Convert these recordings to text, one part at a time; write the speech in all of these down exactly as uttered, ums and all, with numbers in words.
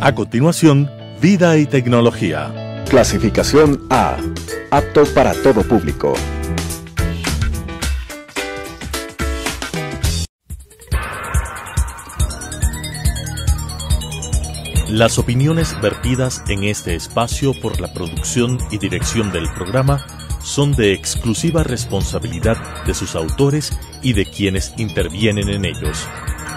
A continuación, Vida y Tecnología. Clasificación A. Apto para todo público. Las opiniones vertidas en este espacio por la producción y dirección del programa son de exclusiva responsabilidad de sus autores y de quienes intervienen en ellos.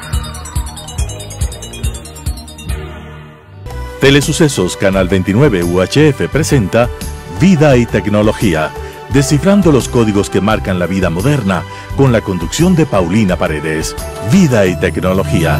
Telesucesos Canal veintinueve U H F presenta Vida y Tecnología, descifrando los códigos que marcan la vida moderna, con la conducción de Paulina Paredes. Vida y Tecnología.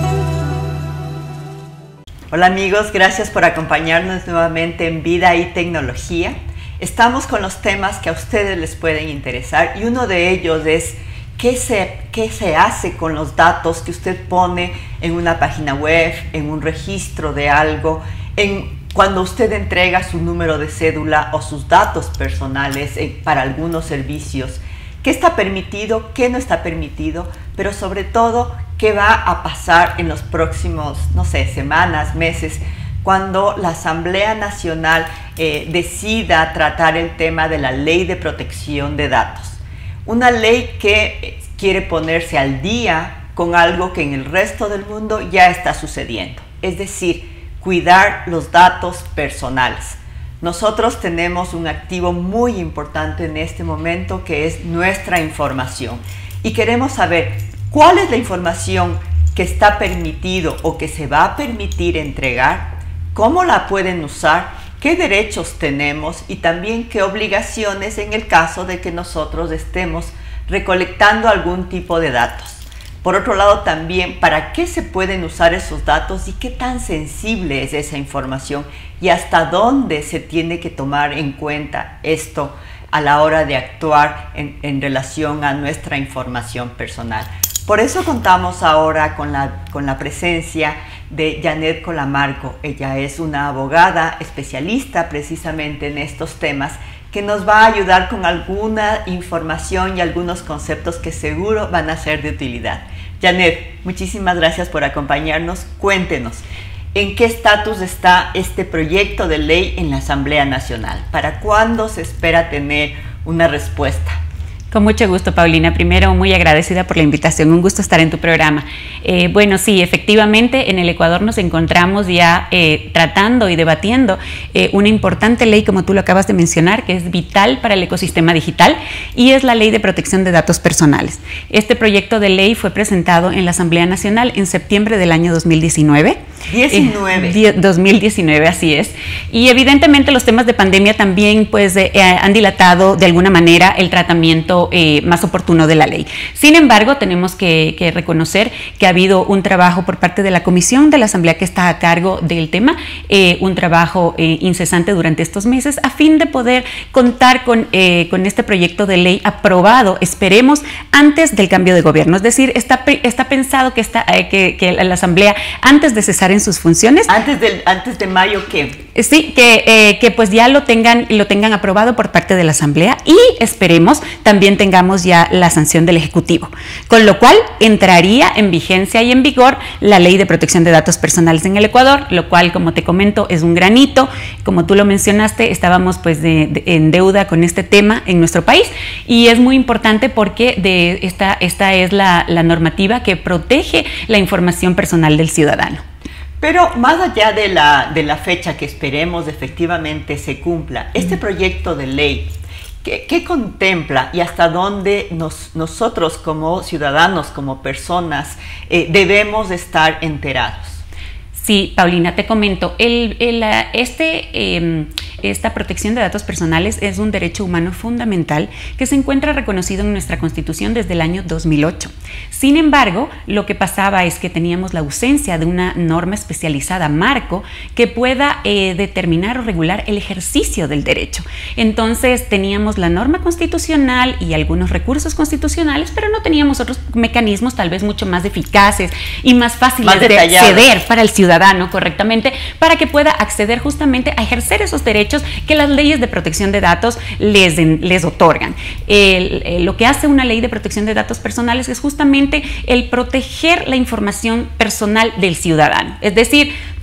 Hola amigos, gracias por acompañarnos nuevamente en Vida y Tecnología. Estamos con los temas que a ustedes les pueden interesar y uno de ellos es qué se, qué se hace con los datos que usted pone en una página web, en un registro de algo, en, cuando usted entrega su número de cédula o sus datos personales eh, para algunos servicios. ¿Qué está permitido? ¿Qué no está permitido? Pero sobre todo, ¿qué va a pasar en los próximos, no sé, semanas, meses, cuando la Asamblea Nacional eh, decida tratar el tema de la Ley de Protección de Datos? Una ley que quiere ponerse al día con algo que en el resto del mundo ya está sucediendo, es decir, cuidar los datos personales. Nosotros tenemos un activo muy importante en este momento que es nuestra información y queremos saber cuál es la información que está permitido o que se va a permitir entregar, cómo la pueden usar, qué derechos tenemos y también qué obligaciones en el caso de que nosotros estemos recolectando algún tipo de datos. Por otro lado también, ¿para qué se pueden usar esos datos y qué tan sensible es esa información y hasta dónde se tiene que tomar en cuenta esto a la hora de actuar en, en relación a nuestra información personal? Por eso contamos ahora con la, con la presencia de Janet Colamarco. Ella es una abogada especialista precisamente en estos temas que nos va a ayudar con alguna información y algunos conceptos que seguro van a ser de utilidad. Janet, muchísimas gracias por acompañarnos. Cuéntenos, ¿en qué estatus está este proyecto de ley en la Asamblea Nacional? ¿Para cuándo se espera tener una respuesta? Con mucho gusto, Paulina. Primero, muy agradecida por la invitación. Un gusto estar en tu programa. Eh, bueno, sí, efectivamente, en el Ecuador nos encontramos ya eh, tratando y debatiendo eh, una importante ley, como tú lo acabas de mencionar, que es vital para el ecosistema digital, y es la Ley de Protección de Datos Personales. Este proyecto de ley fue presentado en la Asamblea Nacional en septiembre del año dos mil diecinueve. diecinueve. Eh, dos mil diecinueve, así es. Y evidentemente los temas de pandemia también pues, eh, han dilatado de alguna manera el tratamiento Eh, más oportuno de la ley. Sin embargo, tenemos que, que reconocer que ha habido un trabajo por parte de la Comisión de la Asamblea que está a cargo del tema, eh, un trabajo eh, incesante durante estos meses a fin de poder contar con, eh, con este proyecto de ley aprobado, esperemos, antes del cambio de gobierno. Es decir, está, está pensado que, está, eh, que, que la Asamblea, antes de cesar en sus funciones... ¿Antes, del, antes de mayo qué? Sí, que, eh, que pues ya lo tengan, lo tengan aprobado por parte de la Asamblea y esperemos también tengamos ya la sanción del Ejecutivo, con lo cual entraría en vigencia y en vigor la Ley de Protección de Datos Personales en el Ecuador, lo cual, como te comento, es un granito. Como tú lo mencionaste, estábamos pues de, de, en deuda con este tema en nuestro país y es muy importante porque de esta, esta es la, la normativa que protege la información personal del ciudadano. Pero más allá de la, de la fecha que esperemos efectivamente se cumpla, este proyecto de ley, ¿qué, qué contempla y hasta dónde nos, nosotros como ciudadanos, como personas, eh, debemos estar enterados? Sí, Paulina, te comento, el, el, este, eh, esta protección de datos personales es un derecho humano fundamental que se encuentra reconocido en nuestra Constitución desde el año dos mil ocho. Sin embargo, lo que pasaba es que teníamos la ausencia de una norma especializada, marco, que pueda eh, determinar o regular el ejercicio del derecho. Entonces, teníamos la norma constitucional y algunos recursos constitucionales, pero no teníamos otros mecanismos tal vez mucho más eficaces y más fáciles más de acceder para el ciudadano. Correctamente, para que pueda acceder justamente a ejercer esos derechos que las leyes de protección de datos les, les otorgan. El, el, lo que hace una ley de protección de datos personales es justamente el proteger la información personal del ciudadano. Es decir,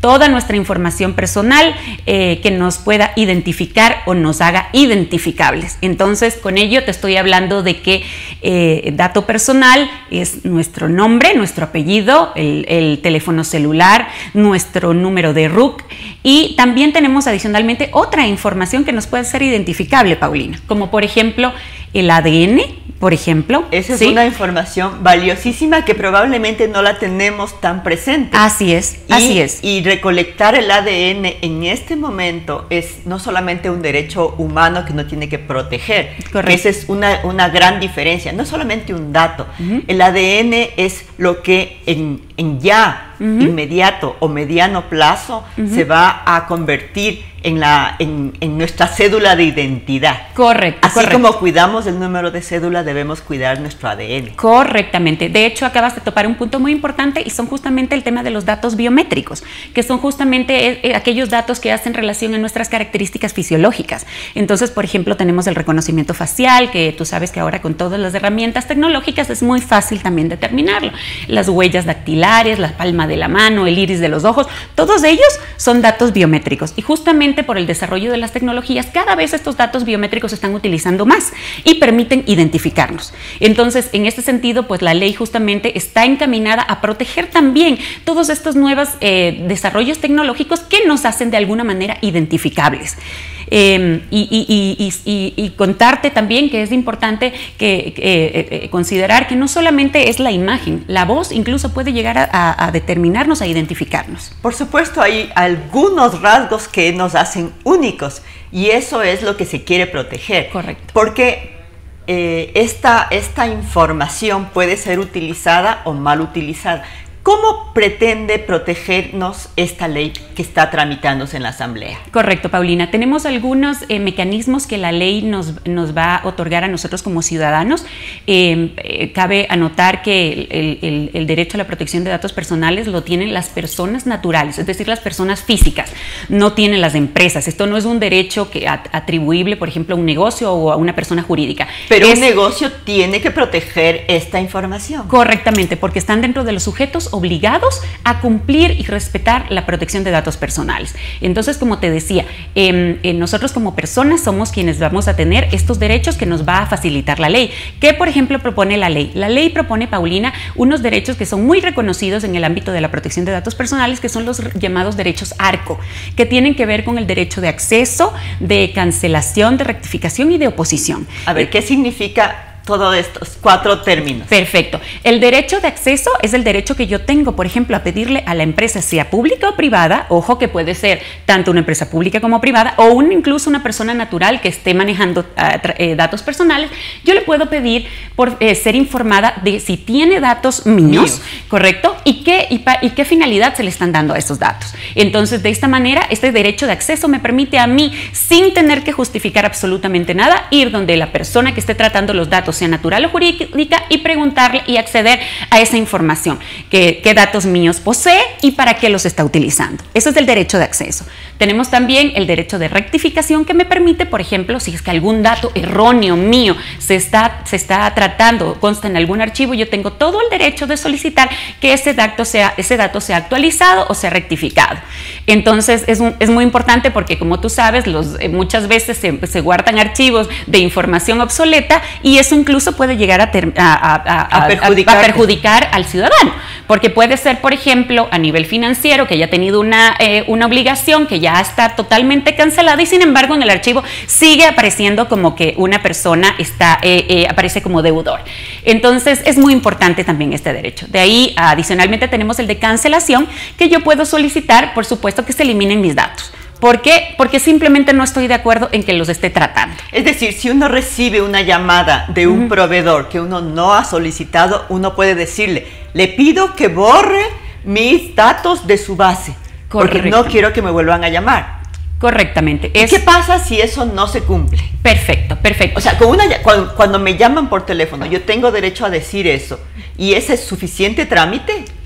toda nuestra información personal eh, que nos pueda identificar o nos haga identificables. Entonces, con ello te estoy hablando de que eh, dato personal es nuestro nombre, nuestro apellido, el, el teléfono celular, nuestro número de R U C, y también tenemos adicionalmente otra información que nos puede ser identificable, Paulina, como por ejemplo el A D N, por ejemplo. Esa es ¿sí? una información valiosísima que probablemente no la tenemos tan presente. Así es, y, así es. Y recolectar el A D N en este momento es no solamente un derecho humano que uno tiene que proteger. Correcto. Esa es una, una gran diferencia, no solamente un dato. Uh-huh. El A D N es lo que en, en ya, uh-huh. inmediato o mediano plazo uh-huh. se va a convertir en, la, en, en nuestra cédula de identidad. Correcto. Así correcto. como cuidamos el número de cédula, debemos cuidar nuestro A D N. Correctamente. De hecho, acabas de topar un punto muy importante y son justamente el tema de los datos biométricos, que son justamente eh, aquellos datos que hacen relación a nuestras características fisiológicas. Entonces, por ejemplo, tenemos el reconocimiento facial, que tú sabes que ahora con todas las herramientas tecnológicas es muy fácil también determinarlo. Las huellas dactilares, la palma de la mano, el iris de los ojos, todos ellos son datos biométricos. Y justamente por el desarrollo de las tecnologías, cada vez estos datos biométricos se están utilizando más y permiten identificarnos. Entonces, en este sentido, pues la ley justamente está encaminada a proteger también todos estos nuevos eh, desarrollos tecnológicos que nos hacen de alguna manera identificables. Eh, y, y, y, y, y contarte también que es importante que, que eh, eh, considerar que no solamente es la imagen, la voz incluso puede llegar a, a, a determinarnos, a identificarnos. Por supuesto, hay algunos rasgos que nos hacen únicos y eso es lo que se quiere proteger. Correcto. Porque eh, esta, esta información puede ser utilizada o mal utilizada. ¿Cómo pretende protegernos esta ley que está tramitándose en la Asamblea? Correcto, Paulina. Tenemos algunos eh, mecanismos que la ley nos, nos va a otorgar a nosotros como ciudadanos. Eh, eh, cabe anotar que el, el, el derecho a la protección de datos personales lo tienen las personas naturales, es decir, las personas físicas, no tienen las empresas. Esto no es un derecho que atribuible, por ejemplo, a un negocio o a una persona jurídica. Pero es, un negocio tiene que proteger esta información. Correctamente, porque están dentro de los sujetos obligados a cumplir y respetar la protección de datos personales. Entonces, como te decía, eh, eh, nosotros como personas somos quienes vamos a tener estos derechos que nos va a facilitar la ley. ¿Qué, por ejemplo, propone la ley? La ley propone, Paulina, unos derechos que son muy reconocidos en el ámbito de la protección de datos personales, que son los llamados derechos ARCO, que tienen que ver con el derecho de acceso, de cancelación, de rectificación y de oposición. A ver, ¿qué significa todos estos cuatro términos? Perfecto. El derecho de acceso es el derecho que yo tengo, por ejemplo, a pedirle a la empresa, sea pública o privada, ojo que puede ser tanto una empresa pública como privada, o un, incluso una persona natural que esté manejando uh, eh, datos personales, yo le puedo pedir por eh, ser informada de si tiene datos míos, míos. ¿correcto? Y qué, y, pa, y qué finalidad se le están dando a esos datos. Entonces, de esta manera, este derecho de acceso me permite a mí, sin tener que justificar absolutamente nada, ir donde la persona que esté tratando los datos, sea natural o jurídica, y preguntarle y acceder a esa información, qué, qué datos míos posee y para qué los está utilizando. Eso es el derecho de acceso. Tenemos también el derecho de rectificación, que me permite, por ejemplo, si es que algún dato erróneo mío se está, se está tratando, consta en algún archivo, yo tengo todo el derecho de solicitar que ese dato sea, ese dato sea actualizado o sea rectificado. Entonces, es, un, es muy importante porque, como tú sabes, los, eh, muchas veces se, se guardan archivos de información obsoleta y es un incluso puede llegar a, ter, a, a, a, a, perjudicar. a perjudicar al ciudadano, porque puede ser, por ejemplo, a nivel financiero, que haya tenido una, eh, una obligación que ya está totalmente cancelada y sin embargo en el archivo sigue apareciendo como que una persona está, eh, eh, aparece como deudor. Entonces es muy importante también este derecho. De ahí, adicionalmente, tenemos el de cancelación, que yo puedo solicitar, por supuesto, que se eliminen mis datos. ¿Por qué? Porque simplemente no estoy de acuerdo en que los esté tratando. Es decir, si uno recibe una llamada de un uh-huh. proveedor que uno no ha solicitado, uno puede decirle, le pido que borre mis datos de su base, porque no quiero que me vuelvan a llamar. Correctamente. ¿Y es... qué pasa si eso no se cumple? Perfecto, perfecto. O sea, con una, cuando, cuando me llaman por teléfono, yo tengo derecho a decir eso, ¿y ese es suficiente trámite?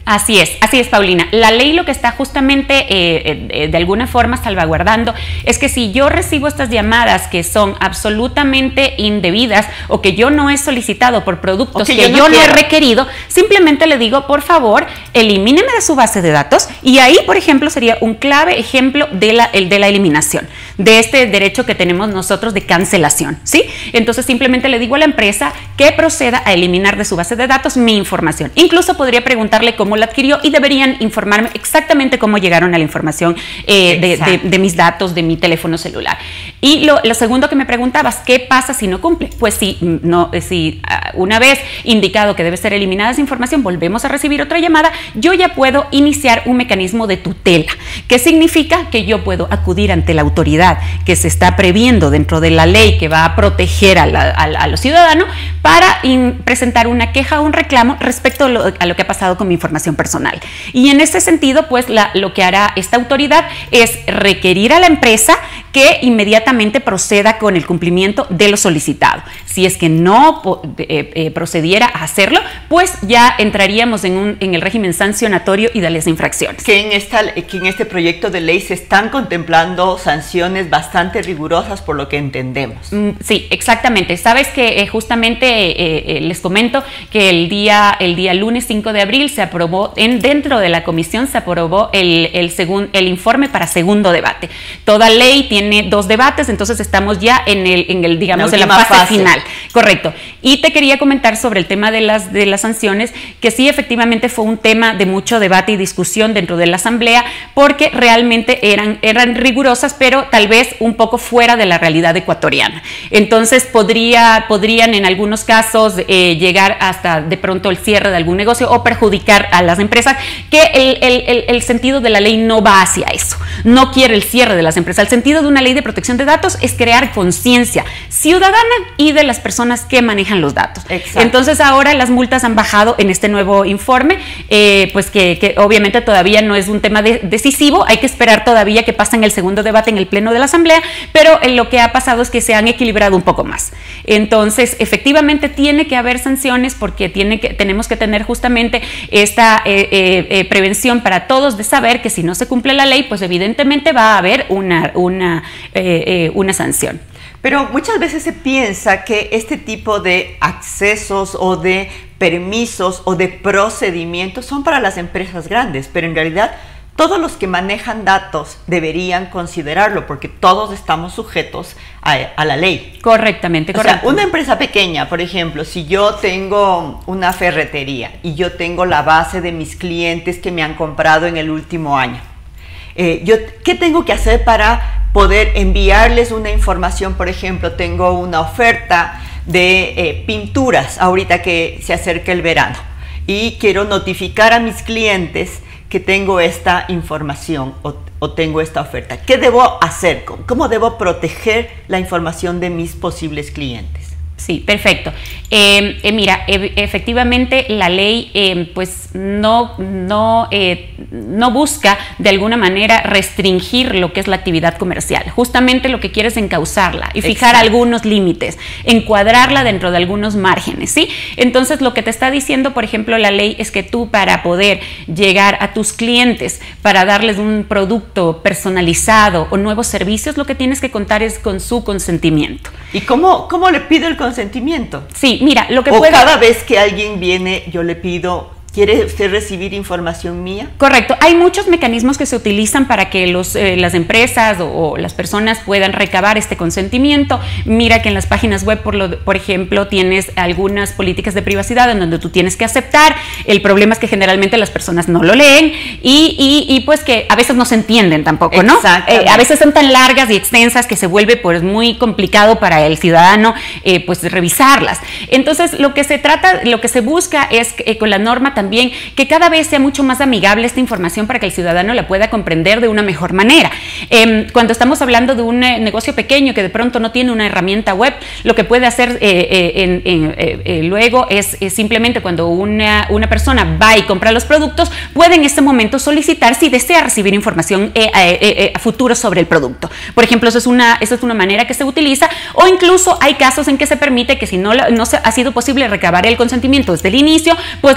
Así es, así es, Paulina. La ley lo que está justamente eh, eh, de alguna forma salvaguardando es que si yo recibo estas llamadas que son absolutamente indebidas o que yo no he solicitado por productos que, que yo, no, yo no he requerido, simplemente le digo, por favor, elimíneme de su base de datos, y ahí, por ejemplo, sería un clave ejemplo de la, el de la eliminación, de este derecho que tenemos nosotros de cancelación, ¿sí? Entonces simplemente le digo a la empresa que proceda a eliminar de su base de datos mi información. Incluso podría preguntarle cómo la adquirió y deberían informarme exactamente cómo llegaron a la información eh, de, de, de mis datos, de mi teléfono celular. Y lo, lo segundo que me preguntabas, ¿qué pasa si no cumple? Pues si, no, si uh, una vez indicado que debe ser eliminada esa información, volvemos a recibir otra llamada, yo ya puedo iniciar un mecanismo de tutela. ¿Qué significa? Que yo puedo acudir ante la autoridad que se está previendo dentro de la ley que va a proteger a, la, a, a los ciudadanos para in, presentar una queja o un reclamo respecto a lo, a lo que ha pasado con mi información personal. Y en ese sentido, pues la, lo que hará esta autoridad es requerir a la empresa que inmediatamente proceda con el cumplimiento de lo solicitado. Si es que no eh, eh, procediera a hacerlo, pues ya entraríamos en, un, en el régimen sancionatorio y de las infracciones. Que en, esta, que en este proyecto de ley se están contemplando sanciones bastante rigurosas por lo que entendemos. Mm, sí, exactamente. Sabes que eh, justamente eh, eh, les comento que el día, el día lunes cinco de abril se aprobó, en, dentro de la comisión se aprobó el, el, segun, el informe para segundo debate. Toda ley tiene dos debates, entonces estamos ya en el, en el digamos, en la fase, fase final. Correcto. Y te quería comentar sobre el tema de las, de las sanciones, que sí, efectivamente fue un tema de mucho debate y discusión dentro de la Asamblea, porque realmente eran, eran rigurosas, pero tal vez un poco fuera de la realidad ecuatoriana. Entonces podría, podrían en algunos casos eh, llegar hasta de pronto el cierre de algún negocio o perjudicar a las empresas, que el, el, el, el sentido de la ley no va hacia eso, no quiere el cierre de las empresas. El sentido de una ley de protección de datos es crear conciencia ciudadana y de las personas que manejan los datos. Exacto. Entonces ahora las multas han bajado en este nuevo informe, eh, pues que, que obviamente todavía no es un tema de, decisivo, hay que esperar todavía que pasen el segundo debate en el pleno de la Asamblea, pero eh, lo que ha pasado es que se han equilibrado un poco más. Entonces efectivamente tiene que haber sanciones, porque tiene que, tenemos que tener justamente esta eh, eh, eh, prevención para todos, de saber que si no se cumple la ley, pues evidentemente va a haber una, una, eh, eh, una sanción. Pero muchas veces se piensa que este tipo de accesos o de permisos o de procedimientos son para las empresas grandes, pero en realidad todos los que manejan datos deberían considerarlo, porque todos estamos sujetos a, a la ley. Correctamente, correcto. O sea, una empresa pequeña, por ejemplo, si yo tengo una ferretería y yo tengo la base de mis clientes que me han comprado en el último año, eh, yo, ¿qué tengo que hacer para poder enviarles una información? Por ejemplo, tengo una oferta de eh, pinturas ahorita que se acerca el verano y quiero notificar a mis clientes que tengo esta información o, o tengo esta oferta. ¿Qué debo hacer? ¿Cómo debo proteger la información de mis posibles clientes? Sí, perfecto. Eh, eh, mira, e efectivamente la ley eh, pues no, no, eh, no busca de alguna manera restringir lo que es la actividad comercial. Justamente lo que quiere es encauzarla y fijar Exacto. algunos límites, encuadrarla dentro de algunos márgenes, ¿sí? Entonces lo que te está diciendo, por ejemplo, la ley es que tú, para poder llegar a tus clientes, para darles un producto personalizado o nuevos servicios, lo que tienes que contar es con su consentimiento. ¿Y cómo, cómo le pido el consentimiento? Sí, mira, lo que o puede... cada vez que alguien viene, yo le pido... ¿Quiere usted recibir información mía? Correcto. Hay muchos mecanismos que se utilizan para que los, eh, las empresas o, o las personas puedan recabar este consentimiento. Mira que en las páginas web, por, lo, por ejemplo, tienes algunas políticas de privacidad en donde tú tienes que aceptar. El problema es que generalmente las personas no lo leen y, y, y pues que a veces no se entienden tampoco, ¿no? Eh, a veces son tan largas y extensas que se vuelve pues muy complicado para el ciudadano eh, pues revisarlas. Entonces lo que se trata, lo que se busca es eh, con la norma también que cada vez sea mucho más amigable esta información para que el ciudadano la pueda comprender de una mejor manera. Eh, cuando estamos hablando de un eh, negocio pequeño que de pronto no tiene una herramienta web, lo que puede hacer eh, eh, en, en, eh, eh, luego es, es simplemente cuando una, una persona va y compra los productos, puede en este momento solicitar si desea recibir información eh, eh, eh, a futuro sobre el producto. Por ejemplo, eso es, una, eso es una manera que se utiliza, o incluso hay casos en que se permite que si no, no se, ha sido posible recabar el consentimiento desde el inicio, pues luego se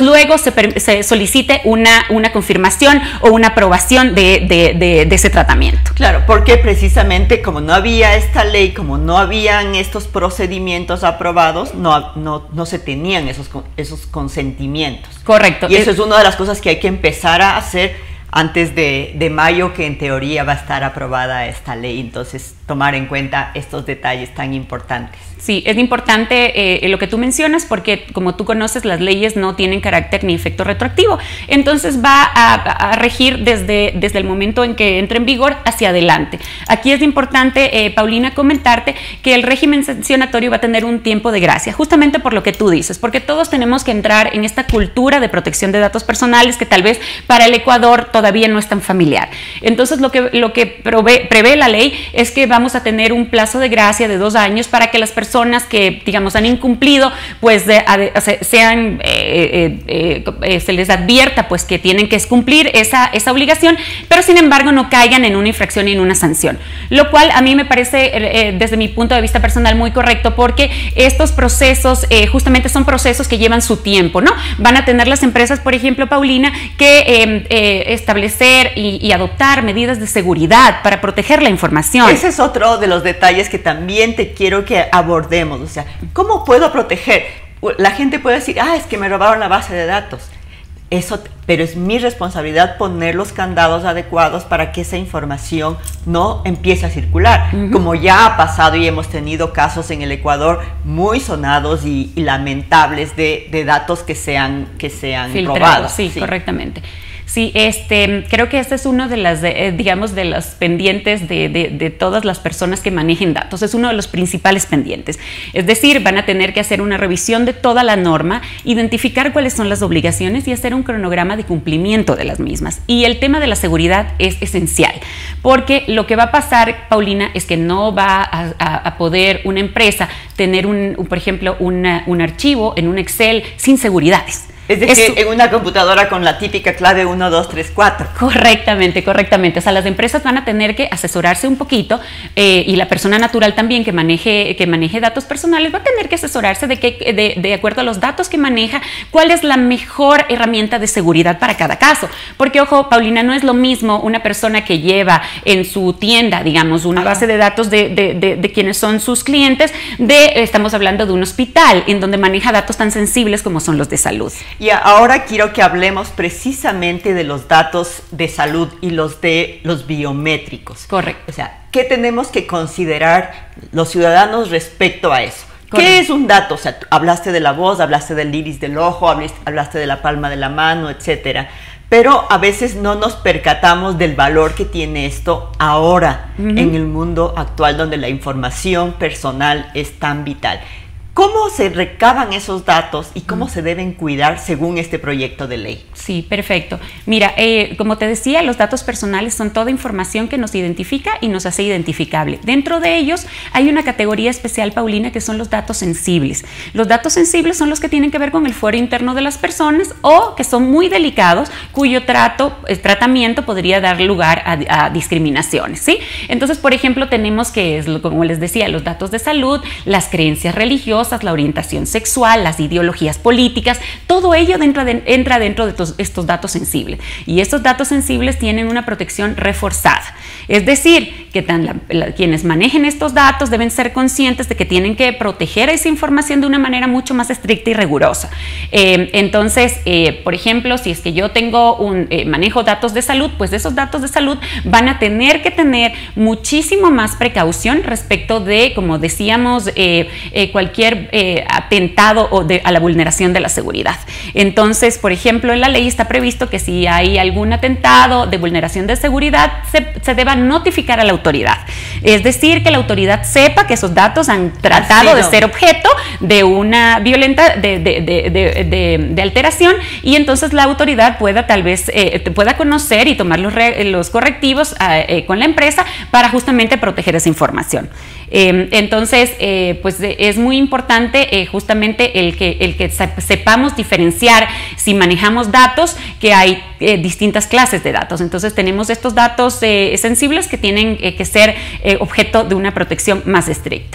se, se solicite una, una confirmación o una aprobación de, de, de, de ese tratamiento. Claro, porque precisamente como no había esta ley, como no habían estos procedimientos aprobados, no, no, no se tenían esos, esos consentimientos. Correcto. Y eso es una de las cosas que hay que empezar a hacer antes de, de mayo, que en teoría va a estar aprobada esta ley. Entonces, tomar en cuenta estos detalles tan importantes. Sí, es importante eh, lo que tú mencionas, porque como tú conoces, las leyes no tienen carácter ni efecto retroactivo. Entonces va a, a regir desde, desde el momento en que entre en vigor hacia adelante. Aquí es importante, eh, Paulina, comentarte que el régimen sancionatorio va a tener un tiempo de gracia, justamente por lo que tú dices, porque todos tenemos que entrar en esta cultura de protección de datos personales que tal vez para el Ecuador todavía no es tan familiar. Entonces lo que, lo que prevé, prevé la ley es que vamos a tener un plazo de gracia de dos años para que las personas personas que, digamos, han incumplido, pues de, de, sean, eh, eh, eh, se les advierta pues que tienen que cumplir esa, esa obligación, pero sin embargo no caigan en una infracción y en una sanción, lo cual a mí me parece, eh, desde mi punto de vista personal, muy correcto, porque estos procesos eh, justamente son procesos que llevan su tiempo, ¿no? Van a tener las empresas, por ejemplo, Paulina, que eh, eh, establecer y, y adoptar medidas de seguridad para proteger la información. Ese es otro de los detalles que también te quiero que abordemos. O sea, ¿cómo puedo proteger? La gente puede decir, ah, es que me robaron la base de datos. Eso, pero es mi responsabilidad poner los candados adecuados para que esa información no empiece a circular. Uh-huh. Como ya ha pasado y hemos tenido casos en el Ecuador muy sonados y, y lamentables de, de datos que sean, que sean robados. Sí, sí, correctamente. Sí, este, creo que este es uno de las, de, digamos, de las pendientes de, de, de todas las personas que manejen datos. Es uno de los principales pendientes. Es decir, van a tener que hacer una revisión de toda la norma, identificar cuáles son las obligaciones y hacer un cronograma de cumplimiento de las mismas. Y el tema de la seguridad es esencial, porque lo que va a pasar, Paulina, es que no va a, a, a poder una empresa tener, un, un, por ejemplo, una, un archivo en un Excel sin seguridades. Es decir, en una computadora con la típica clave uno, dos, tres, cuatro. Correctamente, correctamente. O sea, las empresas van a tener que asesorarse un poquito eh, y la persona natural también que maneje, que maneje datos personales va a tener que asesorarse de, que, de, de acuerdo a los datos que maneja, cuál es la mejor herramienta de seguridad para cada caso. Porque, ojo, Paulina, no es lo mismo una persona que lleva en su tienda, digamos, una base de datos de, de, de, de quienes son sus clientes, de, estamos hablando de un hospital en donde maneja datos tan sensibles como son los de salud. Y ahora quiero que hablemos precisamente de los datos de salud y los de los biométricos. Correcto. O sea, ¿qué tenemos que considerar los ciudadanos respecto a eso? Correcto. ¿Qué es un dato? O sea, hablaste de la voz, hablaste del iris del ojo, hablaste de la palma de la mano, etcétera. Pero a veces no nos percatamos del valor que tiene esto ahora, uh-huh, en el mundo actual donde la información personal es tan vital. ¿Cómo se recaban esos datos y cómo se deben cuidar según este proyecto de ley? Sí, perfecto. Mira, eh, como te decía, los datos personales son toda información que nos identifica y nos hace identificable. Dentro de ellos hay una categoría especial, Paulina, que son los datos sensibles. Los datos sensibles son los que tienen que ver con el fuero interno de las personas o que son muy delicados, cuyo trato, el tratamiento podría dar lugar a, a discriminaciones, ¿sí? Entonces, por ejemplo, tenemos que, como les decía, los datos de salud, las creencias religiosas, la orientación sexual, las ideologías políticas, todo ello entra, de, entra dentro de tos, estos datos sensibles. Y estos datos sensibles tienen una protección reforzada. Es decir, que tan la, la, quienes manejen estos datos deben ser conscientes de que tienen que proteger esa información de una manera mucho más estricta y rigurosa. Eh, entonces, eh, por ejemplo, si es que yo tengo un eh, manejo datos de salud, pues esos datos de salud van a tener que tener muchísimo más precaución respecto de, como decíamos, eh, eh, cualquier Eh, atentado o de, a la vulneración de la seguridad. Entonces, por ejemplo, en la ley está previsto que si hay algún atentado de vulneración de seguridad, se, se deba notificar a la autoridad. Es decir, que la autoridad sepa que esos datos han tratado de ser objeto de una violenta, de, de, de, de, de, de alteración, y entonces la autoridad pueda tal vez, eh, pueda conocer y tomar los, re, los correctivos eh, con la empresa para justamente proteger esa información. Eh, entonces, eh, pues es muy importante eh, justamente el que, el que sepamos diferenciar si manejamos datos, que hay eh, distintas clases de datos. Entonces tenemos estos datos eh, sensibles que tienen eh, que ser eh, objeto de una protección más estricta.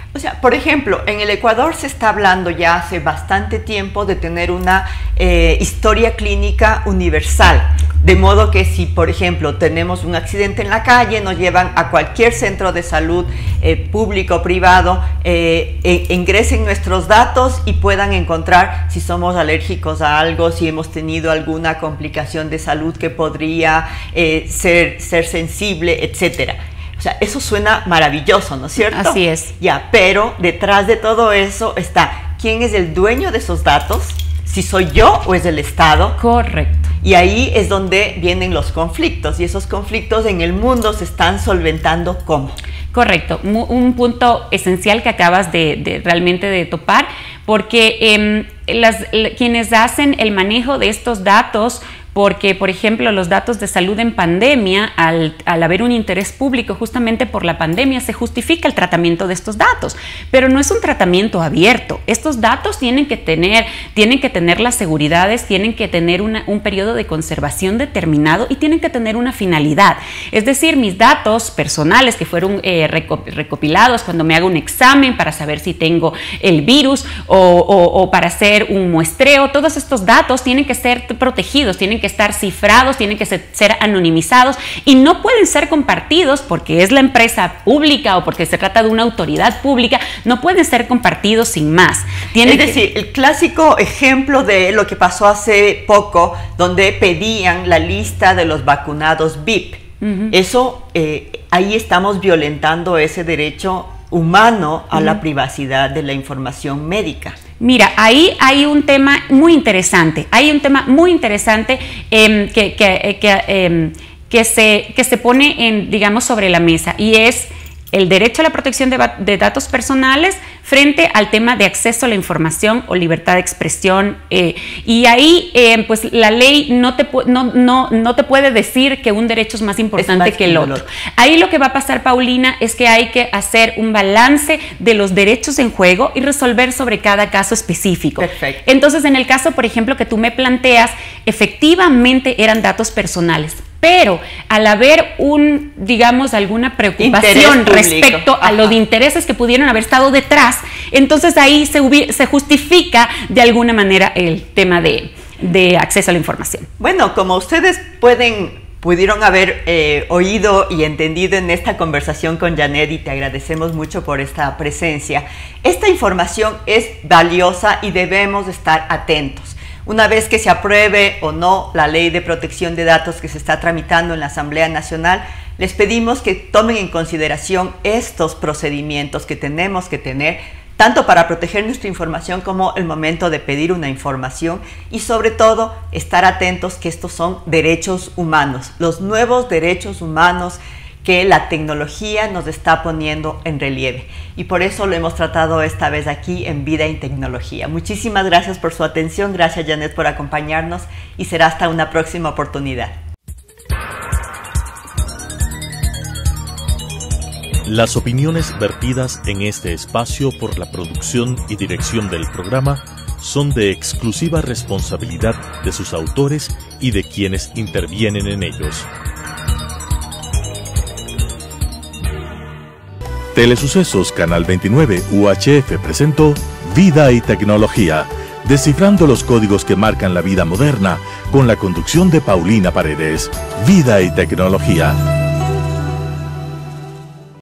O sea, por ejemplo, en el Ecuador se está hablando ya hace bastante tiempo de tener una eh, historia clínica universal. De modo que si, por ejemplo, tenemos un accidente en la calle, nos llevan a cualquier centro de salud eh, público o privado, eh, e ingresen nuestros datos y puedan encontrar si somos alérgicos a algo, si hemos tenido alguna complicación de salud que podría eh, ser, ser sensible, etcétera. O sea, eso suena maravilloso, ¿no es cierto? Así es. Ya, pero detrás de todo eso está, ¿quién es el dueño de esos datos? Si soy yo o es el Estado. Correcto. Y ahí es donde vienen los conflictos, y esos conflictos en el mundo se están solventando ¿cómo? Correcto, un punto esencial que acabas de, de realmente de topar, porque eh, las, quienes hacen el manejo de estos datos, porque, por ejemplo, los datos de salud en pandemia, al, al haber un interés público justamente por la pandemia, se justifica el tratamiento de estos datos, pero no es un tratamiento abierto. Estos datos tienen que tener, tienen que tener las seguridades, tienen que tener una, un periodo de conservación determinado y tienen que tener una finalidad. Es decir, mis datos personales que fueron eh, recopilados cuando me hago un examen para saber si tengo el virus o, o, o para hacer un muestreo, todos estos datos tienen que ser protegidos, tienen que estar cifrados, tienen que ser, ser anonimizados y no pueden ser compartidos porque es la empresa pública o porque se trata de una autoridad pública, no pueden ser compartidos sin más. Tiene es decir, que... el clásico ejemplo de lo que pasó hace poco, donde pedían la lista de los vacunados V I P. Uh-huh. Eso, eh, ahí estamos violentando ese derecho humano a uh-huh. la privacidad de la información médica. Mira, ahí hay un tema muy interesante, hay un tema muy interesante eh, que, que, que, eh, que, se, que se pone, en, digamos, sobre la mesa, y es el derecho a la protección de, de datos personales frente al tema de acceso a la información o libertad de expresión. Eh, y ahí, eh, pues, la ley no te, no, no, no te puede decir que un derecho es más importante es más que el otro. otro. Ahí lo que va a pasar, Paulina, es que hay que hacer un balance de los derechos en juego y resolver sobre cada caso específico. Perfecto. Entonces, en el caso, por ejemplo, que tú me planteas, efectivamente eran datos personales, pero al haber un, digamos, alguna preocupación respecto a los intereses que pudieron haber estado detrás, entonces ahí se, se justifica de alguna manera el tema de, de acceso a la información. Bueno, como ustedes pueden, pudieron haber eh, oído y entendido en esta conversación con Janet, y te agradecemos mucho por esta presencia, esta información es valiosa y debemos estar atentos. Una vez que se apruebe o no la ley de protección de datos que se está tramitando en la Asamblea Nacional, les pedimos que tomen en consideración estos procedimientos que tenemos que tener, tanto para proteger nuestra información como el momento de pedir una información, y sobre todo estar atentos que estos son derechos humanos, los nuevos derechos humanos que la tecnología nos está poniendo en relieve, y por eso lo hemos tratado esta vez aquí en Vida y Tecnología. Muchísimas gracias por su atención, gracias Janet por acompañarnos, y será hasta una próxima oportunidad. Las opiniones vertidas en este espacio por la producción y dirección del programa son de exclusiva responsabilidad de sus autores y de quienes intervienen en ellos. Telesucesos Canal veintinueve U H F presentó Vida y Tecnología, descifrando los códigos que marcan la vida moderna, con la conducción de Paulina Paredes. Vida y Tecnología.